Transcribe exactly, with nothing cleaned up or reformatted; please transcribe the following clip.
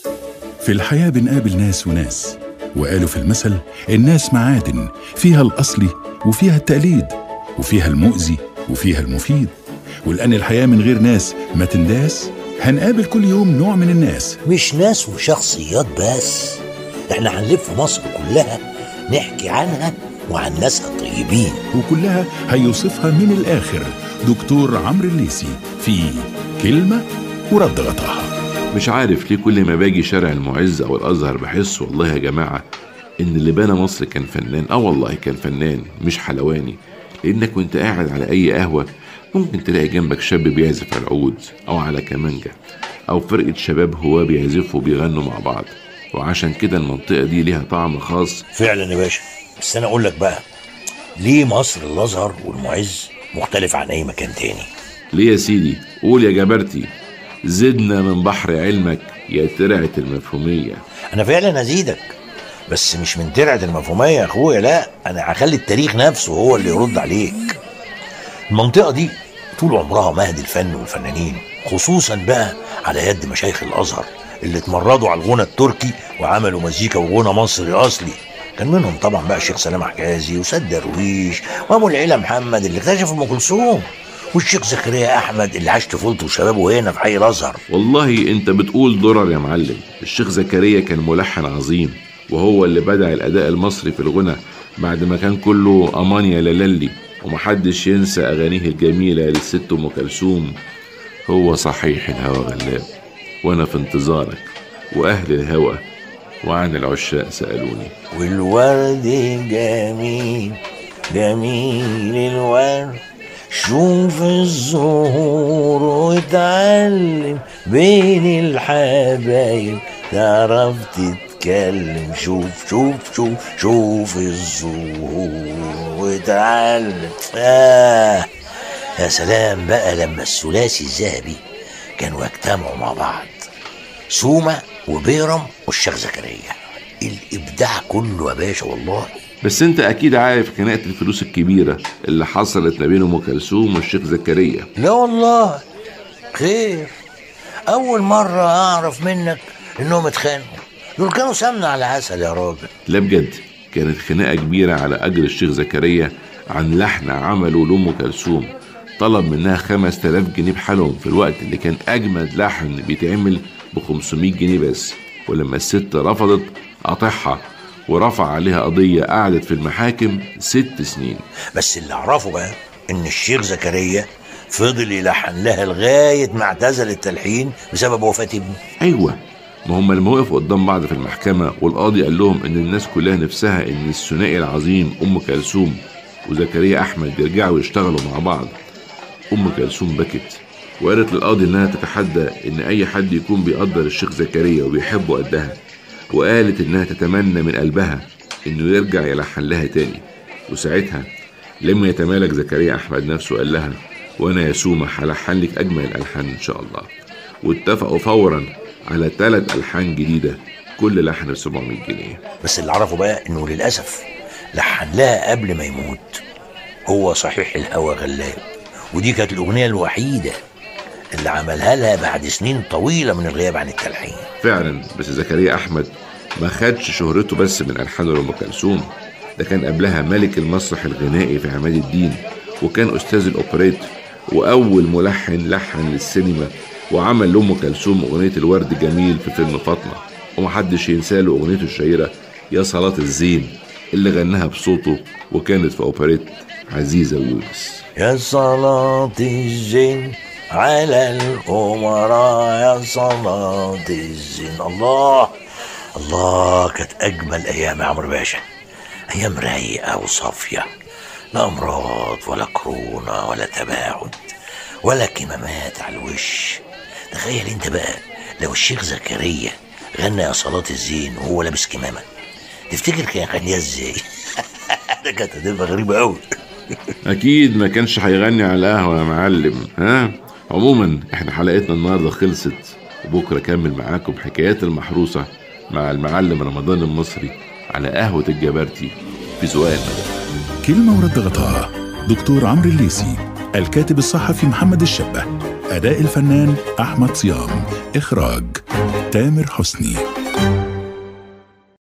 في الحياة بنقابل ناس وناس، وقالوا في المثل الناس معادن، فيها الأصلي وفيها التقليد، وفيها المؤذي وفيها المفيد. ولأن الحياة من غير ناس ما تنداس، هنقابل كل يوم نوع من الناس. مش ناس وشخصيات بس، احنا هنلف مصر كلها نحكي عنها وعن ناسها الطيبين، وكلها هيوصفها من الآخر دكتور عمرو الليثي في كلمة ورد غطاها. مش عارف ليه كل ما باجي شارع المعز أو الأزهر بحس والله يا جماعة إن اللي بنى مصر كان فنان. آه والله كان فنان مش حلواني، لأنك وانت قاعد على أي قهوة ممكن تلاقي جنبك شاب بيعزف على العود أو على كمانجة، أو فرقة شباب هوا بيعزفوا وبيغنوا مع بعض. وعشان كده المنطقة دي ليها طعم خاص فعلا يا باشا. بس أنا أقول لك بقى، ليه مصر الأزهر والمعز مختلف عن أي مكان تاني؟ ليه يا سيدي؟ قول يا جبرتي. زدنا من بحر علمك يا ترعة المفهومية. أنا فعلا هزيدك، بس مش من ترعة المفهومية يا أخويا، لا، أنا هخلي التاريخ نفسه هو اللي يرد عليك. المنطقة دي طول عمرها مهد الفن والفنانين، خصوصا بقى على يد مشايخ الأزهر اللي اتمردوا على الغنى التركي وعملوا مزيكا وغنى مصري أصلي. كان منهم طبعا بقى الشيخ سلام حجازي وسيد درويش وابو العلا محمد اللي اكتشف ام كلثوم، والشيخ زكريا احمد اللي عاش طفولته وشبابه هنا في حي الازهر. والله انت بتقول درر يا معلم. الشيخ زكريا كان ملحن عظيم، وهو اللي بدع الاداء المصري في الغنى بعد ما كان كله امان يا لالي. ومحدش ينسى اغانيه الجميله للست ام كلثوم. هو صحيح الهوى غلاب وانا في انتظارك، واهل الهوى وعن العشاق سألوني، والورد جميل جميل الورد، شوف الزهور واتعلم بين الحبايب، تعرف تتكلم، شوف شوف شوف شوف الزهور واتعلم. آه يا سلام بقى لما الثلاثي الذهبي كانوا يجتمعوا مع بعض، سومة وبيرم والشيخ زكريا. الابداع كله يا باشا والله. بس انت اكيد عارف خناقه الفلوس الكبيره اللي حصلت ما بين ام كلثوم والشيخ زكريا. لا والله خير، اول مره اعرف منك انهم اتخانقوا. دول كانوا سمنه على عسل يا راجل. لا بجد، كانت خناقه كبيره على اجر الشيخ زكريا عن لحن عمله لام كلثوم. طلب منها خمس تلاف جنيه بحالهم في الوقت اللي كان اجمد لحن بيتعمل ب خمسمية جنيه بس. ولما الست رفضت قاطعها ورفع عليها قضية قعدت في المحاكم ست سنين. بس اللي اعرفه بقى ان الشيخ زكريا فضل يلحن لها لغاية ما اعتزل التلحين بسبب وفاة ابنه. ايوه، ما هم لما وقفوا قدام بعض في المحكمة والقاضي قال لهم ان الناس كلها نفسها ان الثنائي العظيم ام كلثوم وزكريا احمد يرجعوا يشتغلوا مع بعض، ام كلثوم بكت وقالت للقاضي انها تتحدى ان اي حد يكون بيقدر الشيخ زكريا وبيحبه قدها، وقالت انها تتمنى من قلبها انه يرجع يلحن لها تاني. وساعتها لما يتمالك زكريا احمد نفسه قال لها وانا يا سومة هلحن لك اجمل الالحان ان شاء الله. واتفقوا فورا على ثلاث الحان جديده كل لحن ب سبعمية جنيه. بس اللي اعرفه بقى انه للاسف لحن لها قبل ما يموت هو صحيح الهوى غلاب، ودي كانت الاغنيه الوحيده اللي عملها لها بعد سنين طويله من الغياب عن التلحين. فعلا، بس زكريا احمد ما خدش شهرته بس من الحانه لام كلثوم، ده كان قبلها ملك المسرح الغنائي في عماد الدين، وكان استاذ الاوبريت، واول ملحن لحن للسينما، وعمل لام كلثوم اغنيه الورد جميل في فيلم فاطمه، ومحدش ينسى له اغنيته الشهيره يا صلاه الزين اللي غناها بصوته وكانت في اوبريت عزيزه ويونس. يا صلاه الزين على الأمراء يا صلاة الزين. الله الله، كانت أجمل أيام يا عمرو باشا، أيام رايقة وصافية، لا أمراض ولا كورونا ولا تباعد ولا كمامات على الوش. تخيل أنت بقى لو الشيخ زكريا غنى يا صلاة الزين وهو لابس كمامة، تفتكر كان غنيها ازاي؟ ده كانت هتبقى غريبة أوي. أكيد ما كانش هيغني على القهوة يا معلم. ها، عموما احنا حلقتنا النهارده خلصت، وبكره كمل معاكم حكايات المحروسه مع المعلم رمضان المصري على قهوه الجبرتي في زوال المدى. كلمه ورد غطاها دكتور عمرو الليثي، الكاتب الصحفي محمد الشبه، اداء الفنان احمد صيام، اخراج تامر حسني.